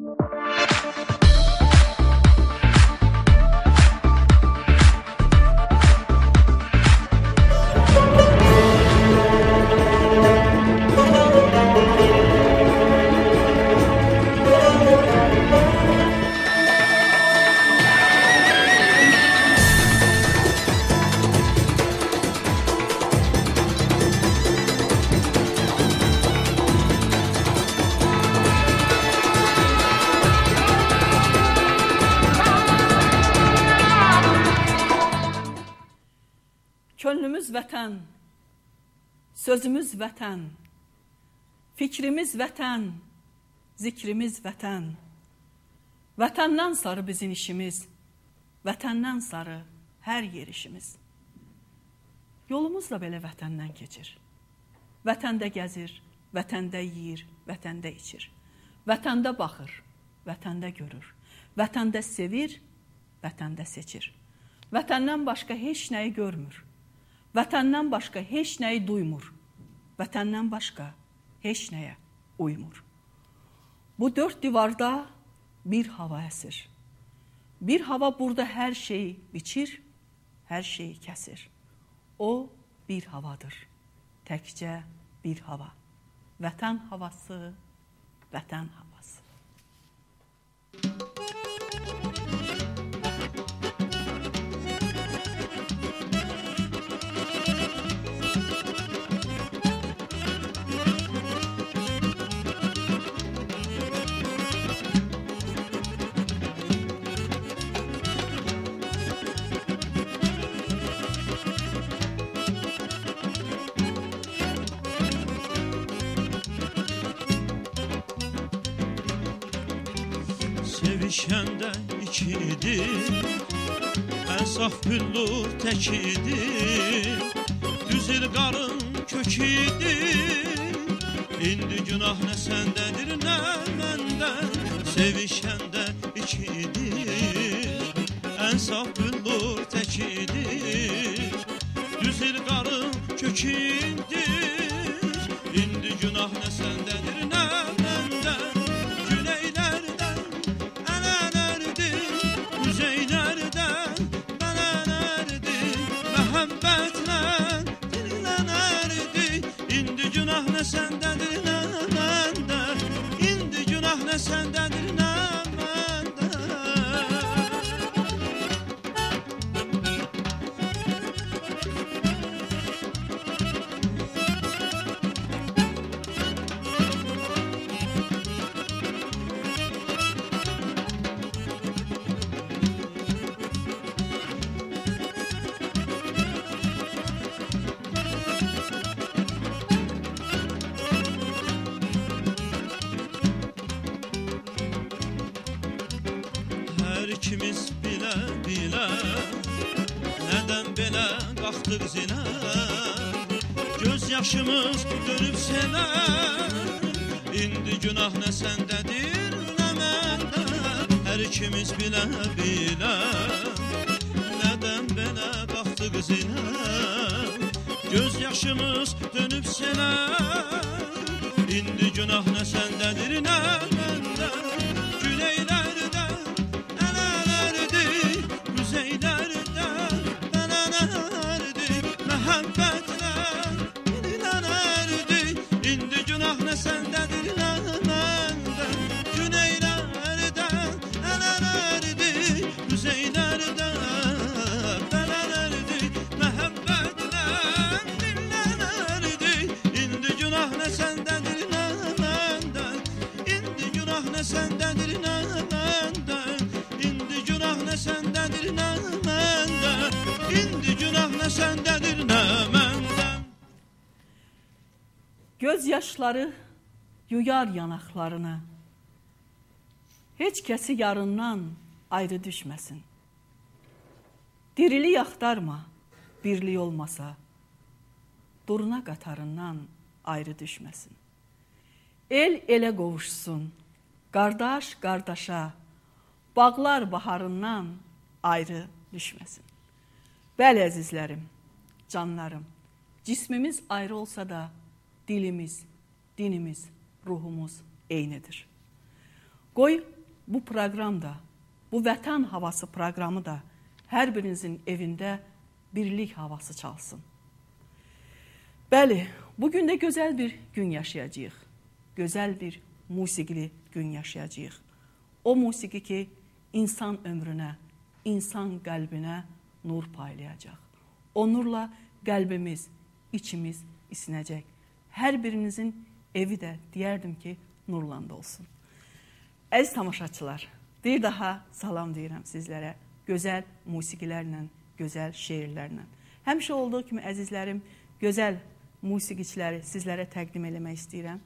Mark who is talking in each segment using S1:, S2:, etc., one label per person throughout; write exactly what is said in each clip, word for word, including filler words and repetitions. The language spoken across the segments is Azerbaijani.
S1: Könlümüz vətən, sözümüz vətən, fikrimiz vətən, zikrimiz vətən. Vətəndən sarı bizim işimiz, vətəndən sarı hər yerişimiz. Yolumuz da belə vətəndən keçir. Vətəndə gəzir, vətəndə yeyir, vətəndə içir. Vətəndə baxır, vətəndə görür. Vətəndə sevir, vətəndə seçir. Vətəndən başqa heç nəyi görmür. Vətəndən başqa heç nəyi duymur. Vətəndən başqa heç nəyə uymur. Bu dörd divarda bir hava əsir. Bir hava burada hər şeyi biçir, hər şeyi kəsir. O bir havadır, təkcə bir hava. Vətən havası, vətən havası.
S2: Sevişəndə ikidir, ən saf güllur təkidir, düzül qarın kökidir, indi günah nə səndədir, nə məndə. Sevişəndə ikidir, ən saf güllur təkidir, düzül qarın kökidir, indi günah nə səndədir, nə məndə. Səndədir nə məndə, indi günah nə səndədir, nə məndə. İkimiz bilə bilə, nədən belə qalxdıq zinə, göz yaşımız dönüb senə, indi günah nə səndədir, nə məndə. Hər ikimiz bilə bilə, nədən belə qalxdıq zinə, göz yaşımız dönüb senə, indi günah nə səndədir, nə məndə.
S1: Göz yaşları yuyar yanaqlarını, heç kəsi yarından ayrı düşməsin. Dirili yaxtarma, birlik olmasa, durna qatarından ayrı düşməsin. El elə qovuşsun, qardaş qardaşa, bağlar baharından ayrı düşməsin. Bəli əzizlərim, canlarım, cismimiz ayrı olsa da dilimiz, dinimiz, ruhumuz eynidir. Qoy bu proqram da, bu vətən havası proqramı da hər birinizin evində birlik havası çalsın. Bəli, bugün də gözəl bir gün yaşayacağıq. Gözəl bir musiqili gün yaşayacağıq. O musiqi ki, insan ömrünə, insan qəlbinə nur paylayacaq. O nurla qəlbimiz, içimiz isinəcək. Hər birinizin evi də deyərdim ki, nurlandı olsun. Əziz tamaşaçılar, bir daha salam deyirəm sizlərə. Gözəl musiqilərlə, gözəl şeirlərlə. Həmişə olduğu kimi əzizlərim, gözəl musiqiçiləri sizlərə təqdim eləmək istəyirəm.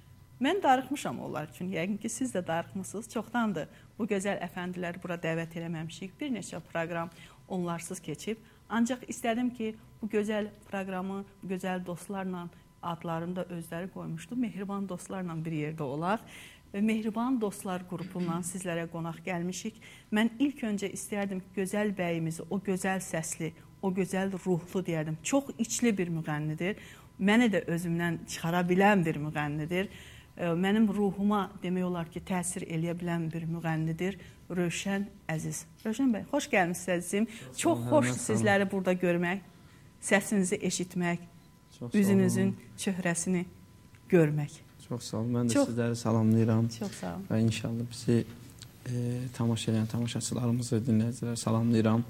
S1: Mən darıxmışam onlar üçün. Yəqin ki, siz də darıxmışsınız. Çoxdandır bu gözəl əfəndiləri bura dəvət eləməmişik. Bir neçə proqram onlarsız keçib. Ancaq istədim ki, bu gözəl proqramı gözəl dostlarla adlarını da özləri qoymuşdu. Mehriban dostlarla bir yerdə olaq. Və Mehriban Dostlar qrupundan sizlərə qonaq gəlmişik. Mən ilk öncə istərdim ki, gözəl bəyimizi, o gözəl səsli, o gözəl ruhlu deyərdim. Çox içli bir müğənnidir. Məni də özümdən çıxara bilən bir müğənnidir. Mənim ruhuma demək olar ki, təsir eləyə bilən bir müğənnidir. Rövşən Əziz. Rövşən bəy, xoş gəlmişsiniz əzizim. Çox xoş sizləri burada görmək, səsinizi eşitmək, üzünüzün çöhrəsini görmək.
S3: Çox sağ olun. Mən də Çox... sizləri salamlayıram.
S1: Çox sağ olun.
S3: Və inşallah bizi e, tamaşa edən tamaşaçılarımızı, dinləyicilər salamlayıram.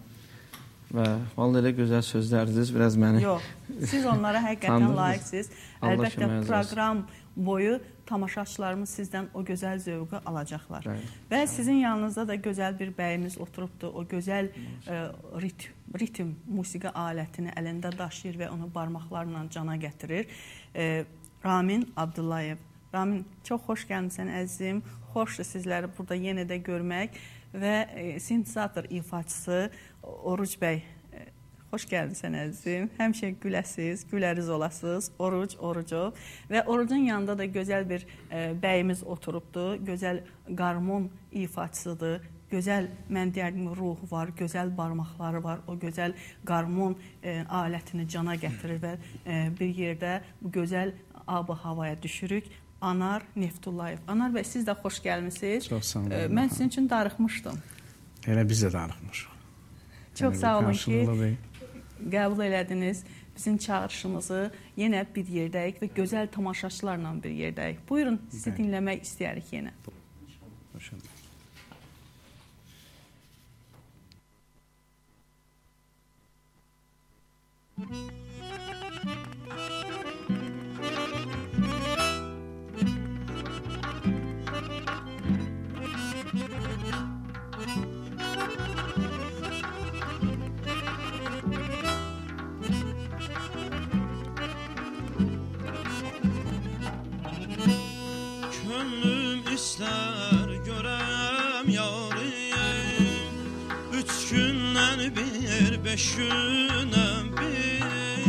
S3: Və vallahi elə gözəl sözlərdiniz, biraz məni...
S1: Yox, siz onlara həqiqətən layiqsiniz. Əlbəttə, proqram boyu tamaşaçılarımız sizdən o gözəl zövqü alacaqlar. Bəli. Və sizin yanınızda da gözəl bir bəyimiz oturubdur. O gözəl e, ritm, ritm musiqi alətini əlində daşıyır və onu barmaqlarla cana gətirir. E, Ramin Abdullayev. Ramin, çox xoş gəlmişsən əzizim. Xoşdur sizləri burada yenə də görmək. Və e, sintezator ifaçısı Oruc bəy, e, xoş gəlmişsən əzizim. Həmişə güləsiz, güləriz olasınız. Oruc, Orucov. Və Orucun yanında da gözəl bir e, bəyimiz oturubdur. Gözəl qarmon ifaçısıdır. Gözəl, mən deyərdim, ruhu var, gözəl barmaqları var. O gözəl qarmon e, alətini cana gətirir və e, bir yerdə bu gözəl ab-ı havaya düşürük. Anar Neftullayev. Anar bəy, siz də xoş gəlmişsiniz.
S4: Çox sağ olun.
S1: Mən sizin üçün darıxmışdım.
S4: Elə biz də darıxmışıq.
S1: Çox sağ olun ki, qəbul elədiniz bizim çağırışımızı. Yenə bir yerdəyik və gözəl tamaşaçılarla bir yerdəyik. Buyurun, sizi dinləmək istəyirik yenə.
S2: İster görəm yarı, üç gündən bir, beş gündən bir.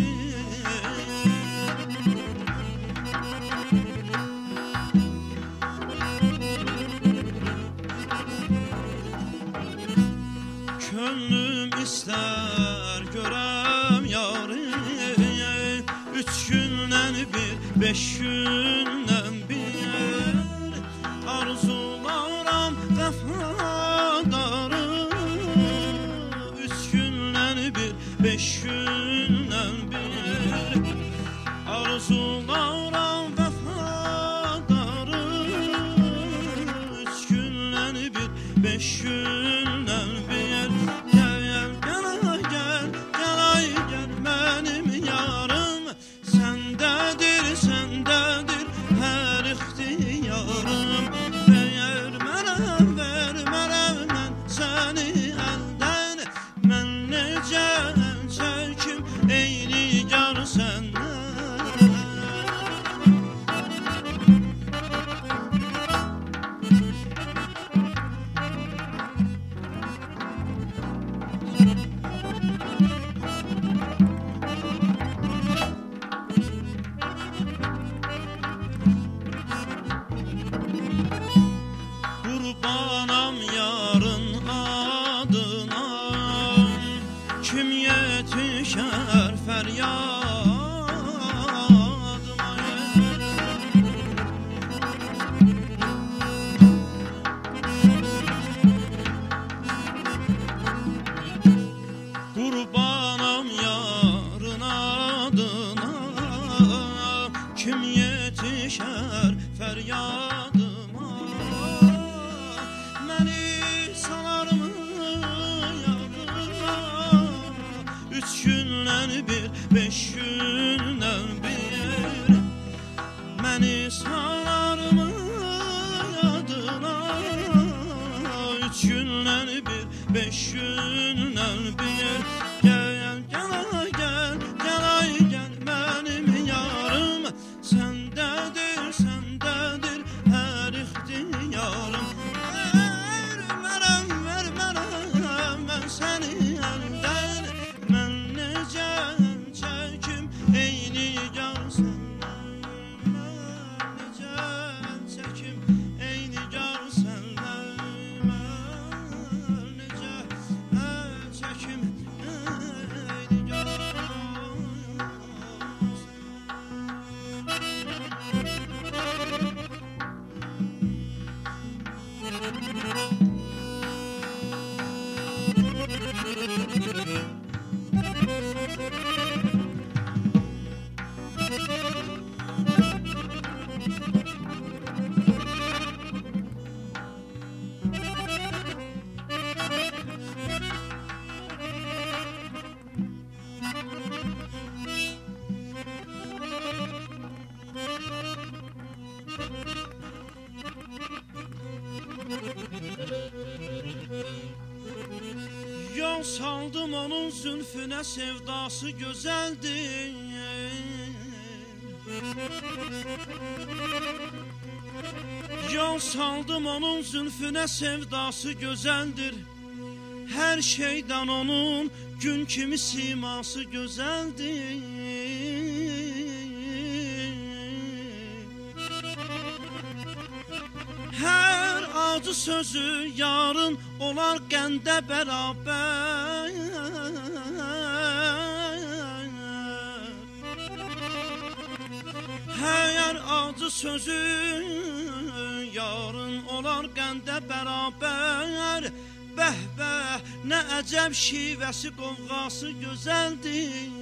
S2: Könlüm ister görəm yarı, üç gündən bir, beş gündən bir. Arzularım vəfadarı, üç gündən bir, beş gündən bir. Arzularım vəfadarı, üç gündən bir, beş gündən bir. Gəl, gəl, gəl, gəl, ay, gəl mənim yarım. Səndədir, səndədir hər ixtiyarım. beş gündən bir. Gel gel ay gel, gel ay gel benim yarım. Səndedir, səndedir her ihtiyarım. Vermərəm, vermərəm mən səni əldən. Mən necə çəkim eyni gar səndən. Mən necə çəkim eyni gar səndən. Mən necə çəkim eyni gar səndən. Yol saldım onun zülfüne, sevdası güzeldir. Yol saldım onun zülfüne, sevdası güzeldir. Her şeyden onun gün kimi siması güzeldir. Her acı sözü yarın olar qəndə bərabər. Her acı sözü yarın olar qəndə bərabər. Bəh bəh, nə əcəb şivəsi, qovğası gözəldir.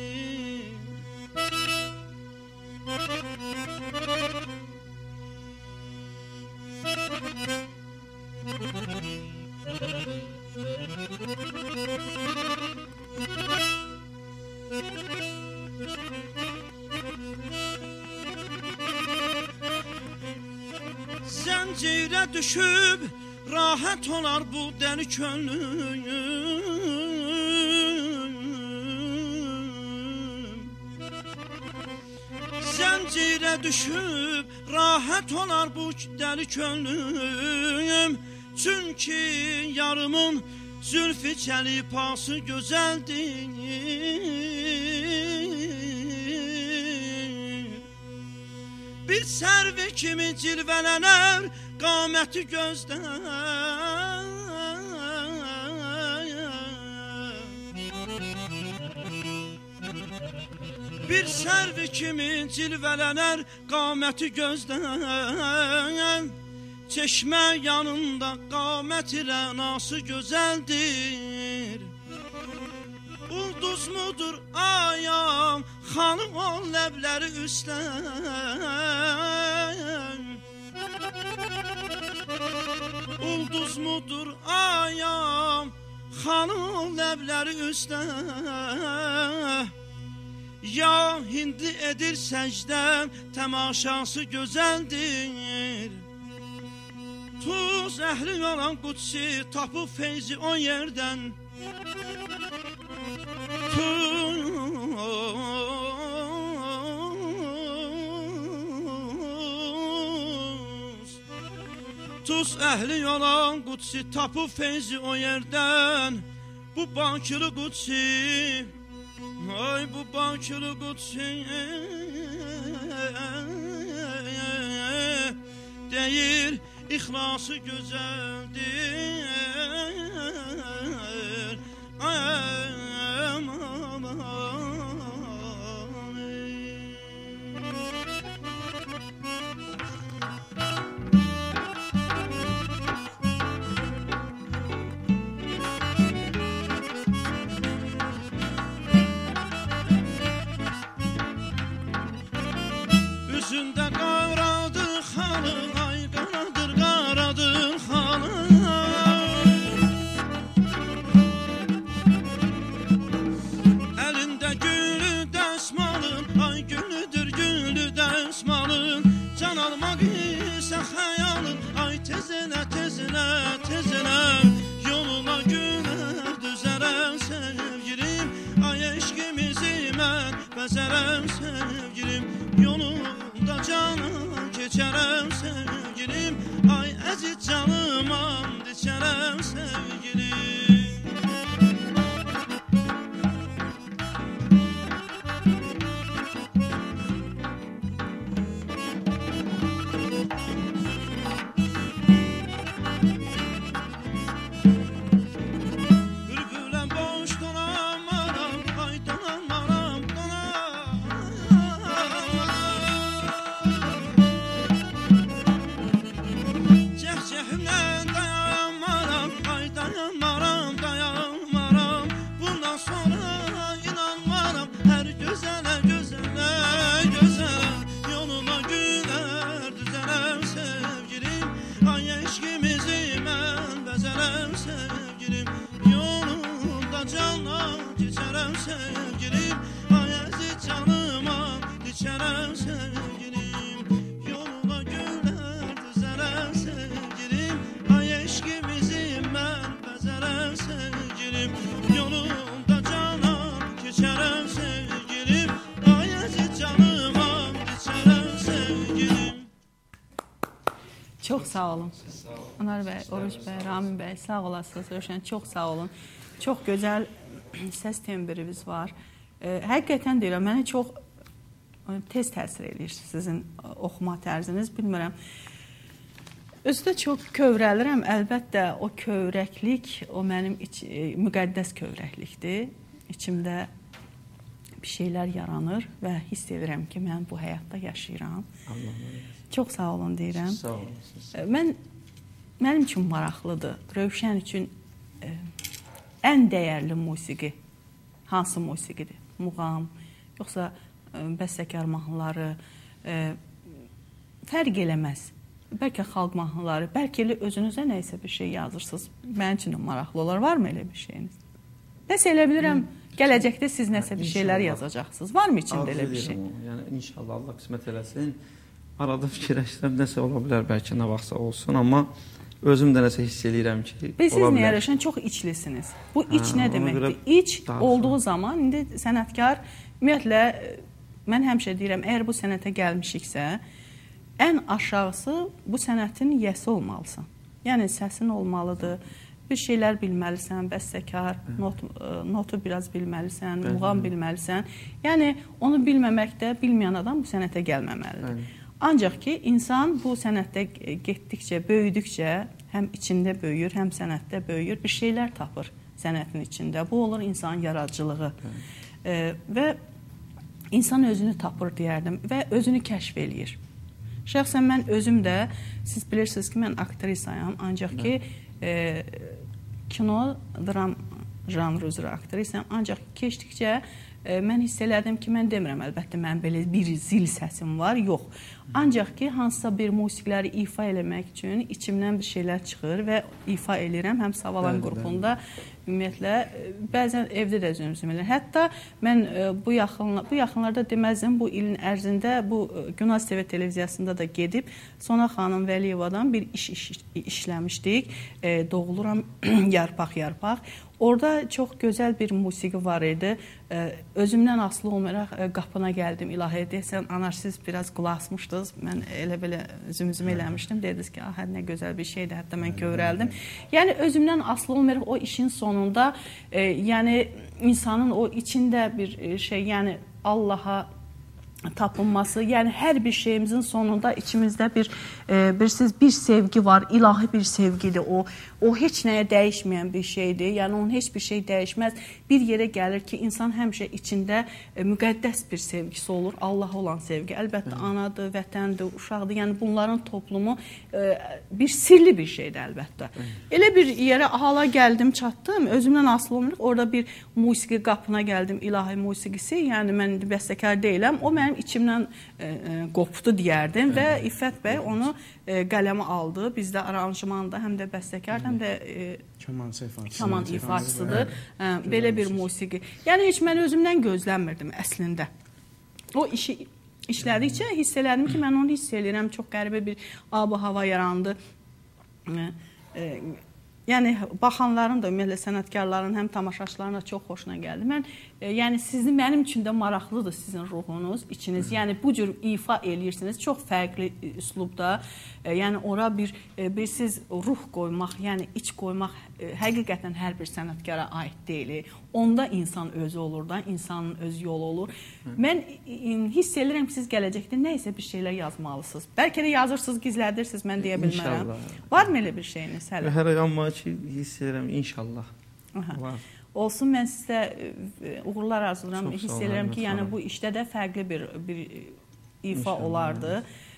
S2: Zəncirə düşüb rahat olar bu dəli könlüm. Zəncirə düşüb rahat olar bu dəli könlüm. Çünkü yarımın zülfü çəlipası gözəldir. Bir sərvi kimi cilvələnər qaməti gözdən. Bir sərvi kimi cilvələnər qaməti gözdən. Çeşmə yanında qaməti rənası gözəldir. Ulduz mudur ayam, xanım o ləbləri üstən. Ulduz mudur ayam, xanım o ləbləri üstən. Ya hindi edir səcdən, təmaşası gözəldir. Tuz əhli olan Qudsi tapıb feyzi o yerdən. Tuz Tuz əhli olan Qudsi tapıb feyzi o yerdən. Bu Bakırı Qudsi, ay bu Bakırı Qudsi deyir, İxlası gözəldir. Aman aman. Üzündə qaradı xalı, ay qaradır qaradır xalı. bezərəm sevgilim, yolunda cana keçərəm sevgilim, ay əziz canım and içərəm sevgilim.
S1: Çox sağ olun. Anar bəy, Oruç bəy, Ramin bəy, sağ olasınız. Rövşən, çox sağ olun. Çox gözəl səs tembriniz var. E, həqiqətən deyirəm, mənə çox tez təsir edir sizin oxuma tərziniz, bilmirəm. Özü də çox kövrəlirəm. Əlbəttə, o kövrəklik, o mənim iç, e, müqəddəs kövrəklikdir. İçimdə bir şeylər yaranır və hiss edirəm ki, mən bu həyatda yaşayıram. Allah Çox sağ olun deyirəm.
S3: Sağ olun.
S1: Mən, mənim üçün maraqlıdır. Rövşən üçün e, ən dəyərli musiqi hansı musiqidir? Muğam, yoxsa e, bəstəkar mahnıları e, fərq eləməz. Bəlkə xalq mahnıları, bəlkə elə özünüzə nəysə bir şey yazırsınız. Mənim üçün maraqlı olar. Varmı elə bir şeyiniz? Nəsə elə bilirəm, gələcəkdə siz nəsə bir şeylər yazacaqsınız. Varmı içində elə bir şey?
S3: Yəni, inşallah Allah qismət eləsin. Arada fikirləşdirəm, nəsə ola bilər, bəlkə nə vaxtsa olsun, amma özüm də nəsə hiss eləyirəm ki,
S1: Biz siz niyə Rövşən çox içlisiniz. Bu iç hə, nə deməkdir? İç olduğu zaman, indi sənətkar, ümumiyyətlə, mən həmişə deyirəm, əgər bu sənətə gəlmişiksə, ən aşağısı bu sənətin yiyəsi olmalısan. Yəni, səsin olmalıdır, bir şeylər bilməlisən, bəstəkar, not, notu biraz bilməlisən, muğam bilməlisən. Yəni, onu bilməməkdə bilməyən adam bu sənətə gəlməməlidir. Bəli. Ancaq ki, insan bu sənətdə getdikcə, böyüdükcə həm içində böyüyür, həm sənətdə böyüyür, bir şeylər tapır sənətin içində. Bu olur insanın yaradıcılığı. E, və insan özünü tapır deyərdim və özünü kəşf eləyir. Şəxsən mən özüm də, siz bilirsiniz ki, mən aktrisayam, ancaq ki, e, kino, dram janrı üzrə aktrisayam, ancaq keçdikcə e, mən hiss elədim ki, mən demirəm, əlbəttə, mən belə bir zil səsim var, yox. Ancaq ki, hansısa bir musiqiləri ifa eləmək üçün içimdən bir şeylər çıxır və ifa eləyirəm, həm Savalan bəli, qrupunda, bəli. Ümumiyyətlə, bəzən evdə də özüm eləyirəm. Hətta mən bu, yaxın, bu yaxınlarda deməzdim, bu ilin ərzində, bu Günaz T V televiziyasında da gedib, Sona xanım Vəliyevadan bir iş, iş işləmişdik, e, doğuluram yarpaq-yarpaq. Orada çox gözəl bir musiqi var idi. Özümdən asılı olmayaraq qapına gəldim, ilahi deyəsən, anar siz biraz qulaqsmışdınız. Mən elə belə üzüm-üzüm eləmişdim. Dediniz ki, ah, nə gözəl bir şeydir, hətta mən kövrəldim. Yəni, özümdən asılı olmayaraq o işin sonunda, e, yəni, insanın o içində bir şey, yəni, Allaha tapınması, yəni hər bir şeyimizin sonunda içimizdə bir, e, bir, siz, bir sevgi var, ilahi bir sevgidir o. O heç nəyə dəyişməyən bir şeydir, yəni onun heç bir şey dəyişməz. Bir yerə gəlir ki, insan həmişə içində e, müqəddəs bir sevgisi olur, Allaha olan sevgi. Əlbəttə, Hı. anadır, vətəndir, uşaqdır, yəni bunların toplumu e, bir sirli bir şeydir əlbəttə. Hı. Elə bir yerə hala gəldim, çatdım, özümdən asılı olmayaraq, orada bir musiqi qapına gəldim, ilahi musiqisi, yəni mən bəstəkar deyiləm, o mənim içimdən e, e, qopdu deyərdim Hı. və İffət bəy onu e, qələmə aldı. Bizdə aranjmanda həm də bəstəkar, həm də e, kaman ifaçısıdır. Hə, belə bir musiqi. Yəni, heç mən özümdən gözlənmirdim əslində. O işi işlədikcə hiss elədim ki, mən onu hiss eləyirəm. Çox qəribə bir ab-hava yarandı. E, e, yəni baxanların da, ümumiyyətlə sənətkarların, həm tamaşaçıların da çox xoşuna gəldi. Mən e, yəni sizin mənim üçün də maraqlıdır sizin ruhunuz, içiniz. Hı. Yəni bu cür ifa eləyirsiniz çox fərqli üslubda. E, yəni ora bir e, bir siz ruh qoymaq, yəni iç qoymaq e, həqiqətən hər bir sənətkara aid deyil. Onda insan özü olur da, insanın öz yolu olur. Hı. Mən e, hiss edirəm ki, siz gələcəkdə nə isə bir şeylər yazmalısınız. Bəlkə də yazırsınız, gizlədirsiniz, mən deyə bilmərəm. İnşallah. Varmı elə bir şeyiniz hələ?
S3: Hər amma ki, hiss edirəm, inşallah.
S1: Aha. Var. Olsun, mən sizə uğurlar arzulayıram.
S3: Çox
S1: hiss edirəm ki, yəni bu işdə də fərqli bir bir ifa İnşallah. Olardı.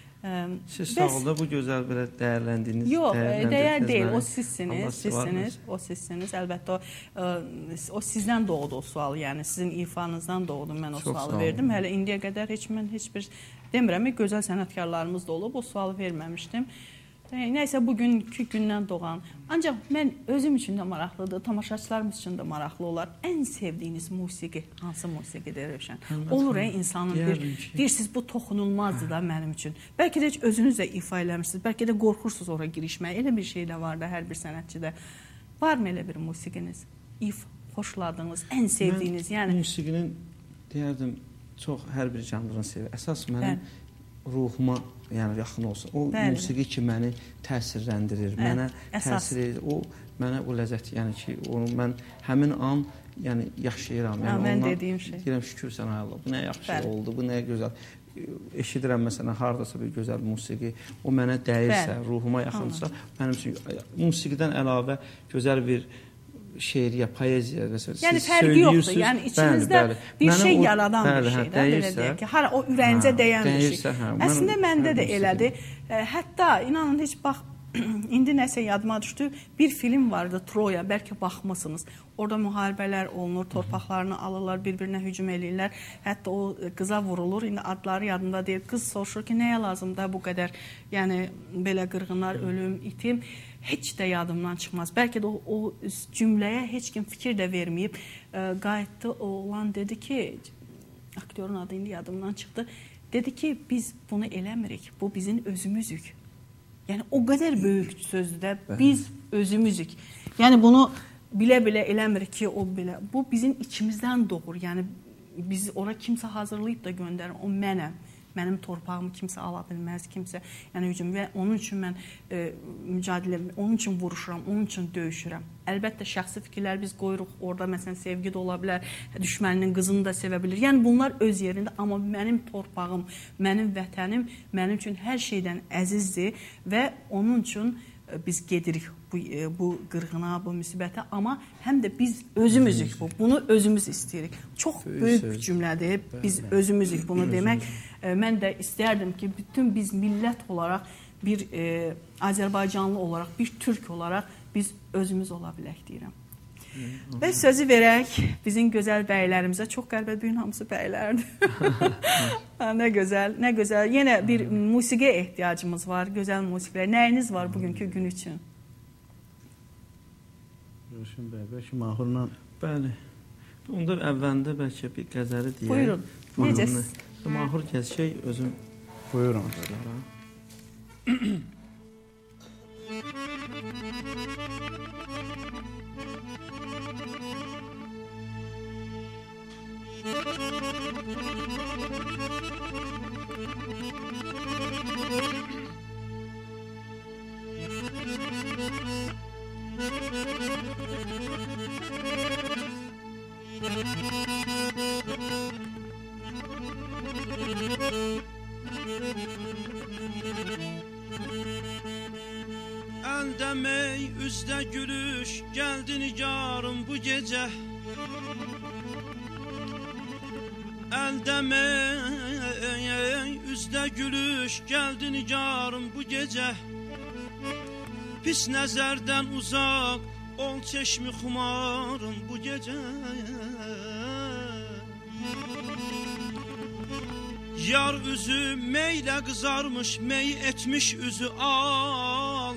S3: Siz sağ olun da bu gözəl belə dəyərləndiyiniz.
S1: Yox, dəyər deyil, o sizsiniz, sizsiniz, o sizsiniz. Əlbəttə o, o sizdən doğdu o sual, yəni sizin ifanızdan doğdu, mən o Çox sualı verdim. Hələ indiyə qədər heç mən heç bir demirəm, gözəl sənətkarlarımız da olub, o sualı verməmişdim. Nəysə bugünkü gündən doğan. Ancaq mən özüm üçün də maraqlıdır, tamaşaçılarımız üçün də maraqlı olar. Ən sevdiyiniz musiqi hansı musiqidir Rövşən? Olur ey insanın bir, deyirsiniz bu toxunulmazdır da mənim üçün. Bəlkə də heç özünüz də ifa eləmişsiniz, bəlkə də qorxursunuz ora girişməyə. Elə bir şey də var da hər bir sənətçidə. Varmı elə bir musiqiniz? İf, xoşladığınız, ən sevdiyiniz?
S3: Mən
S1: yəni
S3: musiqinin deyərdim çox hər bir janrını sevir. Əsas mənim Bəli. ruhuma yəni yaxın olsun. O Bəli. musiqi ki məni təsirləndirir, Bəli. mənə Əsas. təsir edir. O mənə o ləzzət, yəni ki, onu mən həmin an yəni yaşayıram. Yəni
S1: ha, mən dediyim şey.
S3: Deyirəm şükür sənə Allah. Bu nə yaxşı Bəli. oldu, bu nə gözəl. Eşidirəm məsələn hardasa bir gözəl musiqi, o mənə dəyirsə, Bəli. ruhuma yaxındırsa, mənim üçün musiqidən əlavə gözəl bir şeiriyə, poeziya məsələn
S1: yəni fərqi yoxdur. Yəni içinizdə bəli, bəli. bir şey o, yaradan bəli, bir şey də belə deyək ki, hara o ürəyinizə hə, dəyən bir şey. Hə, Əslində məndə də elədir. Hətta inanın heç bax indi nəsə yadıma düşdü. Bir film vardı Troya, bəlkə baxmısınız. Orada müharibələr olunur, torpaqlarını alırlar, bir-birinə hücum eləyirlər. Hətta o qıza vurulur. İndi adları yadımda deyil. Qız soruşur ki, nəyə lazımdır bu qədər, yəni belə qırğınlar, ölüm, itim. Heç də yadımdan çıxmaz. Bəlkə də o, o cümləyə heç kim fikir də verməyib. E, qayıtdı, oğlan dedi ki, aktyorun adı indi yadımdan çıxdı. Dedi ki, biz bunu eləmirik. Bu bizim özümüzük. Yəni o qədər böyük sözdür də, biz özümüzük. Yəni bunu bilə-bilə eləmirik ki, o belə. Bu bizim içimizdən doğur. Yəni biz ora kimsə hazırlayıb da göndərir. O mənəm. Mənim torpağımı kimsə ala bilməz, kimsə. Yəni hücum və onun üçün mən e, mücadilə, onun üçün vuruşuram, onun üçün döyüşürəm. Əlbəttə şəxsi fikirlər biz qoyuruq. Orada məsələn sevgi də ola bilər, düşməninin qızını da sevə bilir. Yəni bunlar öz yerində, amma mənim torpağım, mənim vətənim mənim üçün hər şeydən əzizdir və onun üçün biz gedirik bu, bu qırğına, bu müsibətə, amma həm də biz özümüzük bu. Bunu özümüz istəyirik. Çox böyük bir cümlədir. Biz özümüzük bunu demək. Mən də istərdim ki, bütün biz millət olaraq, bir e, Azərbaycanlı olaraq, bir türk olaraq biz özümüz ola bilək deyirəm. Və sözü verək bizim gözəl bəylərimizə. Çox qəlbə düyün hamısı bəylərdir. Nə gözəl, nə gözəl. Yenə bir musiqiyə ehtiyacımız var, gözəl musiqilər. Nəyiniz var bugünkü gün üçün?
S4: Rövşən bəy, bəlkə Mahurla...
S3: Bəli. Onda əvvəlində bəlkə bir qəzəli deyək.
S1: Buyurun. Necəsiz?
S3: Mahur gəzşək özüm...
S4: Buyurun.
S2: Əldə mey, üzdə gülüş, gəldi nigarım bu gecə. Əldə mey, üzdə gülüş, gəldi nigarım bu gecə. Pis nəzərdən uzaq, ol çeşmi xumarım bu gecə. Yar üzü meylə qızarmış, mey etmiş üzü al.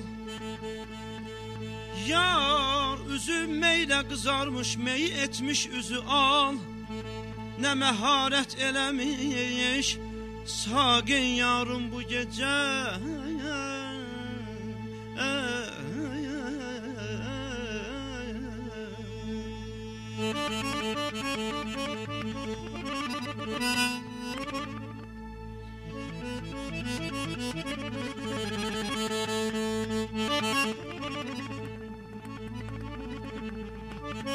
S2: Yar üzü meylə qızarmış, mey etmiş üzü al. Nə məharət eləmiş, saqin yarım bu gecə.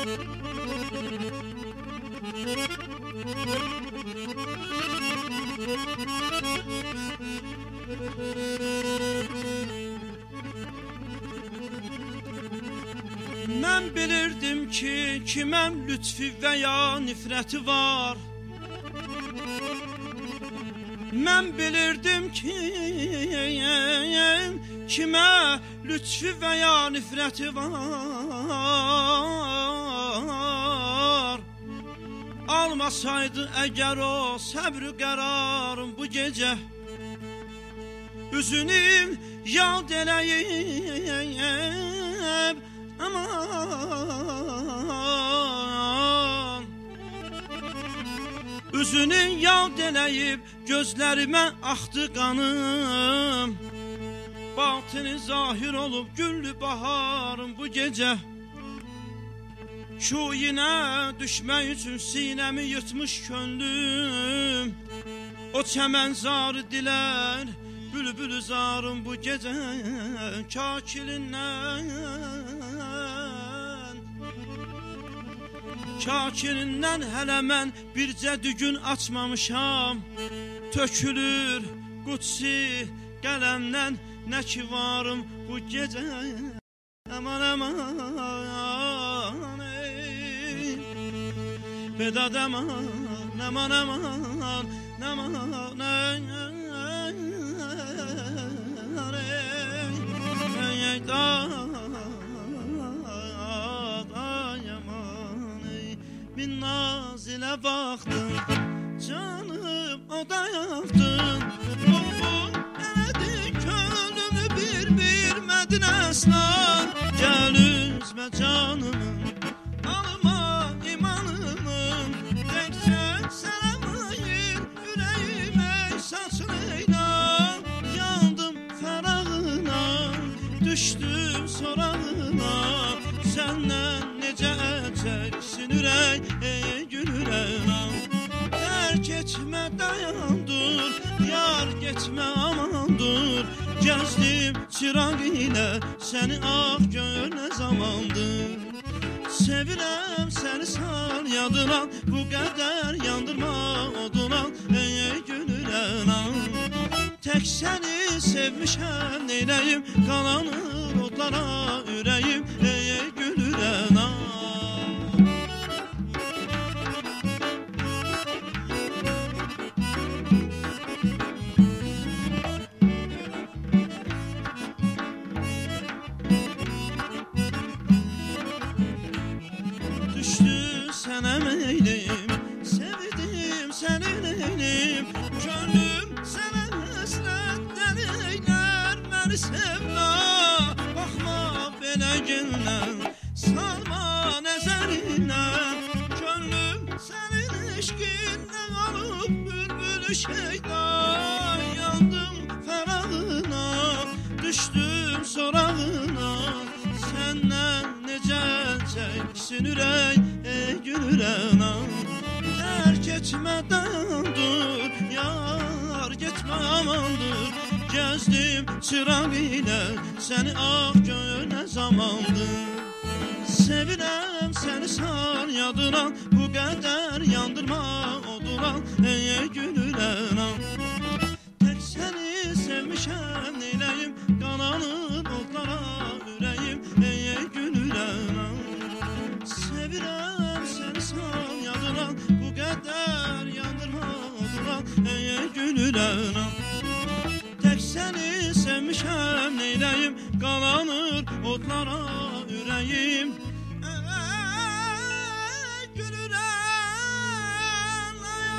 S2: Mən bilirdim ki, kiməm lütfi və ya nifrəti var. Mən bilirdim ki, kimə lütfi və ya nifrəti var. Almasaydı əgər o səbr-i qərarım bu gecə, üzünüm yad eləyib, aman. Üzünün yad eləyib, gözlərimə axdı qanım. Batini zahir olub, güllü baharım bu gecə. Kuyinə düşmək üçün sinəmi yırtmış könlüm. O çəmən zarı dilər, bülbülü zarım bu gecə. Kakilindən Kakirindən hələ mən bircə dügün açmamışam. Tökülür qudsi qələmdən nə ki varım bu gecə. Aman aman ey Vedad aman aman aman aman ey ey bin nazilə baxdın, canım o da yaxdın. Oğul elədin könlümü bir bilmədin əslan. Gəl üzmə canımın, alma imanımın. Təkcə sələmayır ürəyim ey saçınıyla. Yandım fərağına, düşdüm sorağına. Səndən necə əcəksin ürək, ey gülürəm. Tərk etmə dayandır, yar getmə amandır. Gəzdim çıraq ilə səni ağ gör nə zamandır. Sevirəm səni sar yadına, bu qədər yandırma oduna, ey gülürəm. Tək səni sevmişəm neyləyim, qalanır odlara ürəyim, ey gülürəm. Düşdü sənə meylim, sevdim səni neylim. Könlüm sənə həsrətdən eylər, məni sevmə. Baxma belə günlər, salma nəzərindən. Könlüm sənin eşqindən alıb bülbülü şeytan. Yandım fərağına, düşdüm sorağına. Səndən necə çəksin ürək, ey gülürəm. Tərk etmə dayandır, yar getmə amandır. Gəzdim çıraq ilə səni ağ gör nə zamandır. Sevirəm səni sar yadına, bu qədər yandırma oduna, ey gülürəm. Tək səni sevmişəm neyləyim, qalanıb odlara ürəyim, ey gülürəm. Sevirəm səni sar yadına, bu qədər yandırma oduna, ey gülürəm. Tək səni sevmişəm neyləyim, qalanır odlara ürəyim, ey gülürəm.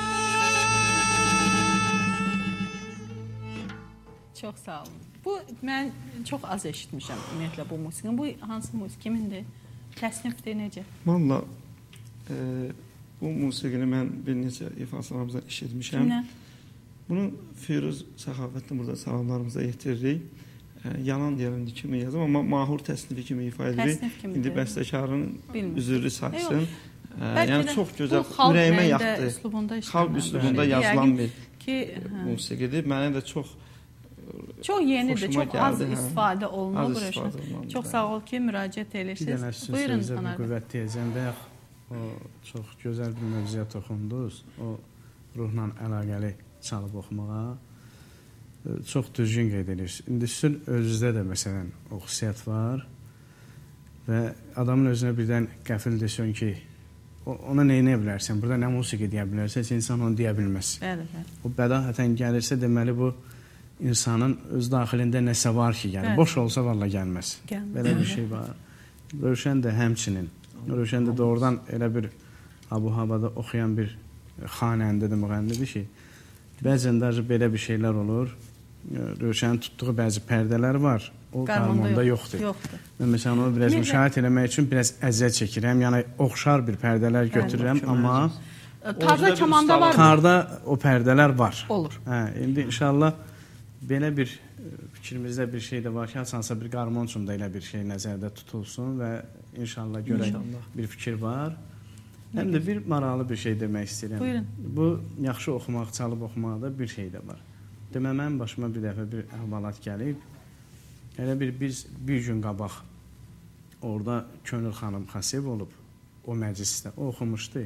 S1: Çox sağ olun. Bu, mən çox az eşitmişəm ümumiyyətlə bu musiqini. Bu hansı musiqi, kimindir? Təsnifdir, necə?
S3: Valla, e, bu musiqini mən bir neçə ifasalarımızdan eşitmişəm.
S1: Kimlə?
S3: Bunu Firuz Səxavətli burada salamlarımıza yetiririk. E, yalan deyəlim kimi yazım, amma mahur təsnifi kimi ifa edirik.
S1: Təsnif kimidir?
S3: İndi bəstəkarın üzürlü saysın. E, yəni çox gözəl, ürəyimə yaxdı. Xalq üslubunda yazılan bir musiqidir. Mənə də çox
S1: Çox yenidir, çox
S3: gəldi,
S1: az
S3: hə.
S1: istifadə olunur.
S3: Az istifadə olunur.
S1: Çox sağ ol ki, müraciət
S4: Bir
S1: edirsiniz.
S4: dənə sizin
S1: Buyurun,
S4: sözə bir
S1: Anar bəy.
S4: qüvvət deyəcəm. Bayaq o çox gözəl bir mövzuya toxundunuz. O ruhla əlaqəli çalıb oxumağa çox düzgün qeyd edirsiniz. İndi sizin özünüzdə də məsələn o xüsusiyyət var və adamın özünə birdən qəfil desən ki, ona nə edə bilərsən? Burada nə musiqi deyə bilərsən? Heç insan onu deyə bilməz.
S1: Bəli, bəli.
S4: O bədahətən gəlirsə, deməli bu insanın öz daxilində nəsə var ki, yəni
S1: Bəli.
S4: boş olsa valla gəlməz.
S1: Gəlməz.
S4: Belə bir şey var. Rövşən də həmçinin. Rövşən də doğrudan elə bir abu-havada oxuyan bir xanəndidir, müğənnidir ki, bəzən də belə bir şeylər olur. Rövşənin tutduğu bəzi pərdələr var. O qarmonda yoxdur.
S1: yoxdur.
S4: Mən məsələn onu biraz müşahidə eləmək üçün biraz əziyyət çəkirəm. Yəni oxşar bir pərdələr götürürəm, amma
S1: tarda kamanda var mı?
S4: Tarda o pərdələr var.
S1: Olur.
S4: Hə, indi inşallah belə bir fikrimizdə bir şey də var ki, hansısa bir qarmon üçün də elə bir şey nəzərdə tutulsun və inşallah görək bir fikir var. Həm də bir maraqlı bir şey demək istəyirəm.
S1: Buyurun.
S4: Bu yaxşı oxumaq, çalıb oxumaqda bir şey də var. Demə mənim başıma bir dəfə bir əhvalat gəlib. Elə bir biz bir gün qabaq orada Könül xanım xəsib olub o məclisdə. O oxumuşdu.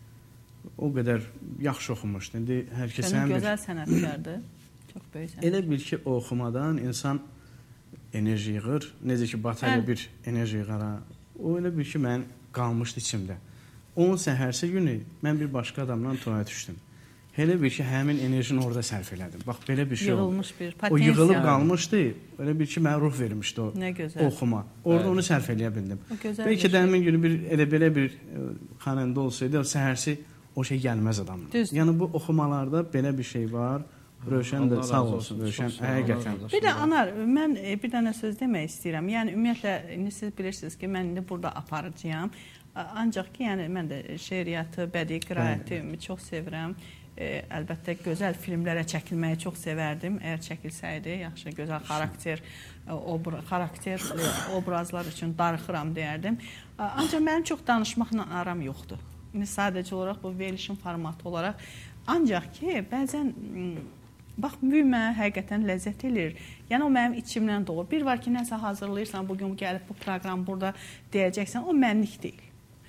S4: O qədər yaxşı oxumuşdu. İndi hər kəs həm bir
S1: gözəl sənətkardır. Çox böyük sənət.
S4: Elə bil ki, o oxumadan insan enerji yığır. Necə ki, batarya bir enerji yığır. O elə bil ki, mən qalmışdı içimdə. Onun səhərsi günü mən bir başqa adamla tuaya düşdüm. Elə bir ki, həmin enerjini orada sərf elədim. Bax, belə bir şey oldu.
S1: Yığılmış bir potensial.
S4: O yığılıb qalmışdı. Elə bir ki, mənə ruh vermişdi o oxuma. Orada onu sərf eləyə bildim. Bəlkə də həmin günü bir elə belə bir xanəndə olsaydı, səhərsi o şey gəlməz adamın. Yəni, bu oxumalarda belə bir şey var. Rövşən də sağ olsun. Rövşən, həqiqətən.
S1: Bir də Anar, mən bir dənə söz demək istəyirəm. Yəni, ümumiyyətlə, indi siz bilirsiniz ki, mən indi burada aparıcıyam. Ancaq ki, yəni, mən də şeiriyyatı, bədii qiraəti çox sevirəm. Əlbəttə, gözəl filmlərə çəkilməyi çox sevərdim. Əgər çəkilsəydi, yaxşı, gözəl xarakter, xarakter obrazlar üçün darıxıram deyərdim. Ancaq mənim çox danışmaqla aram yoxdur. İndi sadəcə olaraq bu verilişin formatı olaraq. Ancaq ki, bəzən bax, mühüm mənə həqiqətən ləzzət eləyir. Yəni, o mənim içimdən doğur. Bir var ki, nəsə hazırlayırsan, bugün gəlib bu proqram burada deyəcəksən, o mənlik deyil.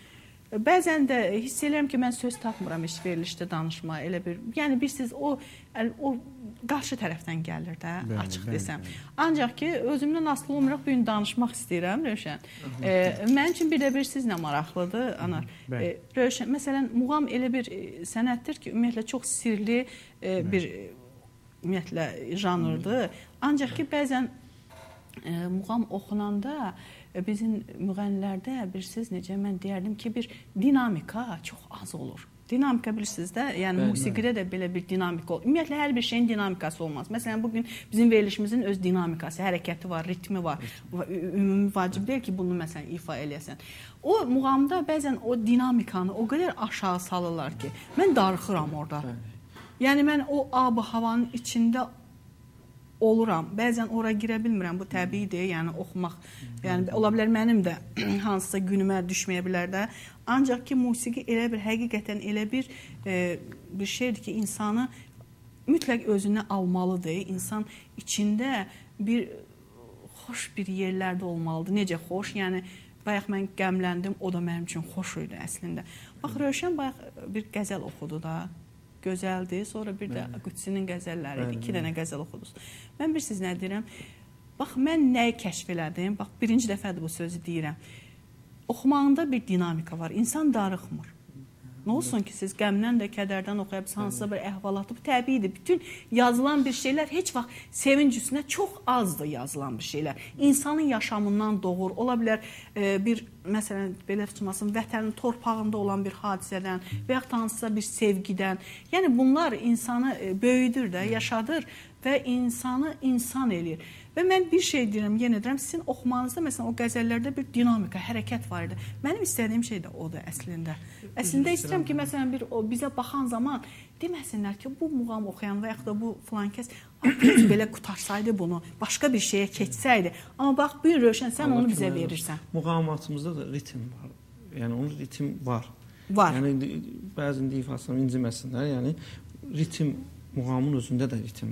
S1: Bəzən də hiss edirəm ki, mən söz tapmıram heç verilişdə danışma. Elə bir, yəni, bilirsiniz, o, o qarşı tərəfdən gəlir də, açıq desəm. Ancaq ki, özümdən asılı olmayaraq bu gün danışmaq istəyirəm, Rövşən. Mənim üçün bir də bir sizlə maraqlıdır, Anar. Rövşən, məsələn, muğam elə bir sənətdir ki, ümumiyyətlə, çox sirli bir ümumiyyətlə, janrdır. Ancaq ki, bəzən muğam oxunanda bizim müğənnilərdə bir siz necə mən deyərdim ki, bir dinamika çox az olur. Dinamika bilirsiniz də, yəni musiqidə də belə bir dinamika olur. Ümumiyyətlə, hər bir şeyin dinamikası olmaz. Məsələn, bugün bizim verilişimizin öz dinamikası, hərəkəti var, ritmi var. Ümumi vacib deyil ki, bunu məsələn ifa eləyəsən. O muğamda bəzən o dinamikanı o qədər aşağı salırlar ki, mən darıxıram orada. Yəni, mən o ab-ı havanın içində oluram. Bəzən ora girə bilmirəm, bu təbiidir, yəni oxumaq, yəni ola bilər mənim də hansısa günümə düşməyə bilər də. Ancaq ki, musiqi elə bir, həqiqətən elə bir bir şeydir ki, insanı mütləq özünə almalıdır. İnsan içində bir xoş bir yerlərdə olmalıdır. Necə xoş? Yəni, bayaq mən qəmləndim, o da mənim üçün xoş idi əslində. Bax, Rövşən bayaq bir qəzəl oxudu da. Gözəldir. Sonra bir də Qüdsinin qəzəlləri, iki dənə qəzəl oxudunuz. Mən bir siz nə deyirəm? Bax, mən nəyi kəşf elədim? Bax, birinci dəfədir bu sözü deyirəm. Oxumağında bir dinamika var. İnsan darıxmır. Nə olsun ki, siz qəmdən də, kədərdən oxuyabilirsiniz, hansısa bir əhvalatı, bu təbiidir. Bütün yazılan bir şeylər heç vaxt sevinc üstünə çox azdır yazılan bir şeylər. İnsanın yaşamından doğur. Ola bilər bir, məsələn, belə tutmasın, vətənin torpağında olan bir hadisədən və yaxud hansısa bir sevgidən. Yəni, bunlar insanı böyüdür də, yaşadır və insanı insan eləyir. Və mən bir şey deyirəm, yenə deyirəm, sizin oxumanızda, məsələn, o qəzəllərdə bir dinamika, hərəkət var idi. Mənim istədiyim şey də odur əslində. Əslində istəyirəm ki, məsələn, bir o bizə baxan zaman deməsinlər ki, bu muğam oxuyan və yaxud da bu filan kəs belə qutarsaydı bunu, başqa bir şeyə keçsəydi. Amma bax, bir Rövşən, sən onu bizə verirsən.
S3: Muğamatımızda da ritim var. Yəni, onun ritim var.
S1: Var.
S3: Yəni, bəzən ifasını inciməsinlər. Yəni, ritim, muğamın özündə də ritim var.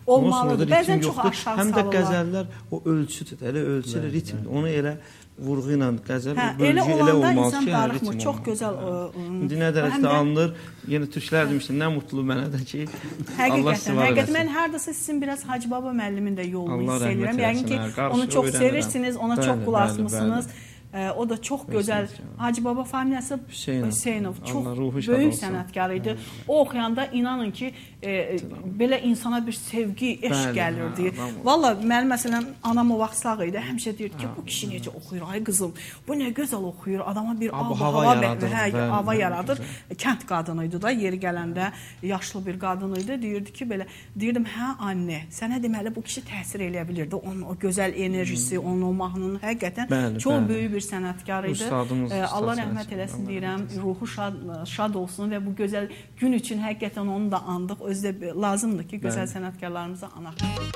S1: olmalıdır. Bəzən çox aşağı salırlar.
S3: Həm də qəzəllər o ölçüdür, elə ölçülü ritmdir. Onu elə vurğu ilə qəzəl, bölgü elə olmalı ki,
S1: ritm çox gözəl.
S3: İndi nə dərəcədə alınır, yenə türklər demişdir, nə mutlu mənə də ki, Allah sivar eləsin.
S1: Həqiqətən, mən haradasa sizin biraz Hacı Baba müəllimin də yolunu hiss edirəm. Yəqin ki, onu çox sevirsiniz, ona çox qulaq asmısınız. O da çox gözəl. Hacı Baba familiyası Hüseynov çox böyük sənətkar idi. O oxuyanda inanın ki, belə insana bir sevgi, eşq gəlirdi. Valla, mənim məsələn, anam o vaxt sağ idi. Həmişə deyirdi ki, bu kişi necə oxuyur, ay qızım, bu nə gözəl oxuyur, adama bir hava yaradır. Kənd qadını idi da, yeri gələndə yaşlı bir qadın idi. Deyirdi ki, belə, deyirdim, hə anne, sənə deməli bu kişi təsir eləyə bilirdi. Onun o gözəl enerjisi, onun o mahnının həqiqətən çox böyük bir sənətkar idi. Allah rəhmət eləsin deyirəm, ruhu şad olsun və bu gözəl gün üçün həqiqətən onu da andıq. Özdə lazımdır ki, gözəl sənətkarlarımıza anaq.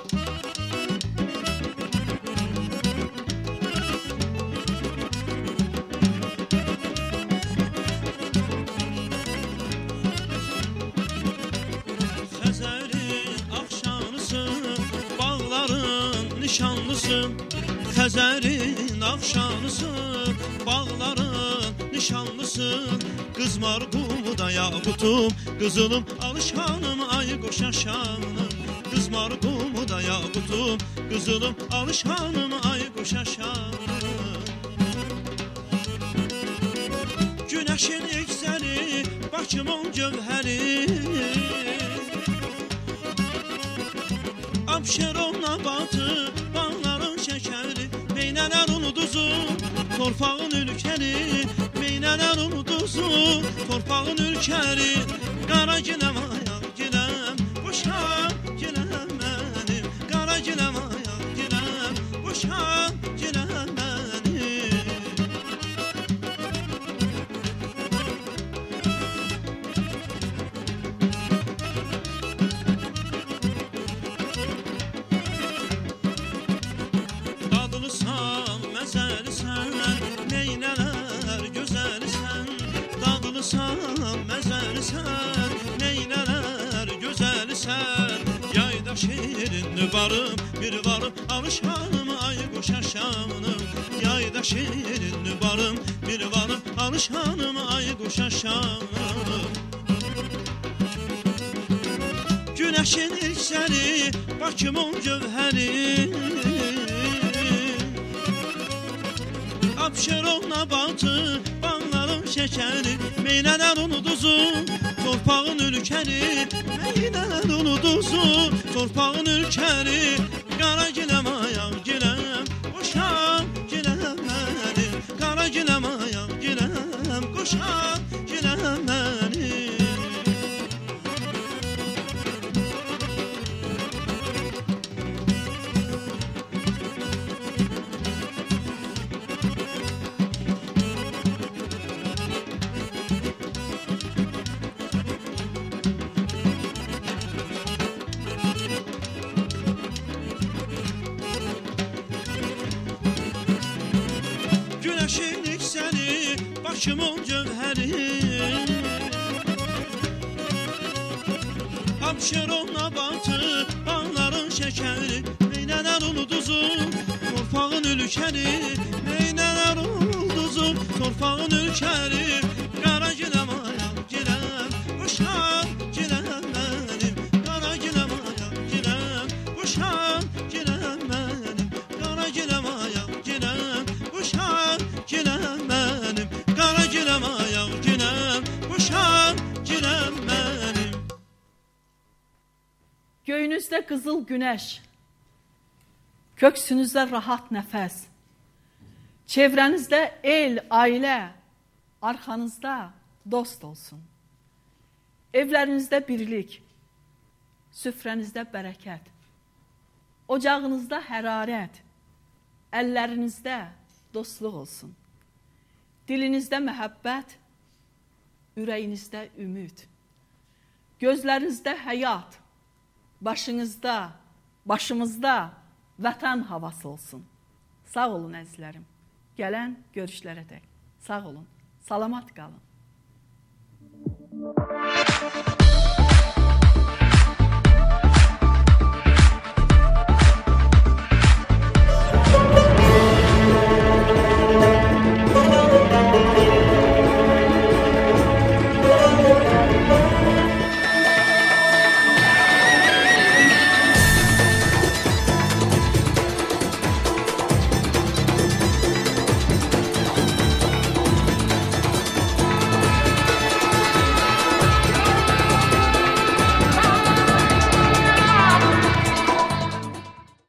S2: Xəzərin axşanısı, bağların nişanlısı, Xəzərin axşanısı, bağların nişanlısı, qız marquda yaqutum, qızılım alışanım, ay qoşaşanım. Qız marquda yaqutum, qızılım alışanım, ay qoşaşanım. Günəşin eksəri, Bakımın gövhəri, Abşeron nabatı, bağların şəkəri, Meynələr unuduzu, torpağın ülkəri, Meynələr unuduzu, torpağın ülkəri, Qara giləm ayaq giləm, boşaq giləm mənim, Qara giləm ayaq giləm, boşaq giləm mənim. Dadlısan, məzəlisən, neynələr gözəlisən, dadlısan, məzəlisən, neynələr gözəlisən, yayda şirinli varım, bir varım, alışanım, ay qoşaşanım, yayda şirinli varım, bir varım, alışanım, ay qoşaşanım. Günəşin ilksəri, Bakımın gövhəri, Abşeron nabatı, bağların şəkəri, Meynələr unuduzu, torpağın ülkəri, Meynələr unuduzu, torpağın ülkəri, Qara giləm ayaq giləm, qoşaq giləm mənim, Qara giləm ayaq giləm, qoşaq giləm mənim. Günəşin iksəni, Bakımın gövhəri, Abşeron nabatı, bağların şəkəri, Meynələr unuduzu, torpağın ülkəri, Meynələr unuduzu, torpağın ülkəri, Qara giləm ayaq giləm, boşaq giləm mənim, Qara giləm ayaq giləm, boşaq giləm mənim, Qara giləm ayaq giləm, boşaq giləm mənim, Qara giləm ayaq giləm, boşaq giləm mənim.
S1: Göyünüzdə qızıl günəş, köksünüzdə rahat nəfəs, çevrənizdə el, ailə, arxanızda dost olsun. Evlərinizdə birlik, süfrənizdə bərəkət, ocağınızda hərarət, əllərinizdə dostluq olsun. Dilinizdə məhəbbət, ürəyinizdə ümid, gözlərinizdə həyat, başınızda, başımızda vətən havası olsun. Sağ olun əzizlərim. Gələn görüşlərə dək. Sağ olun. Salamat qalın.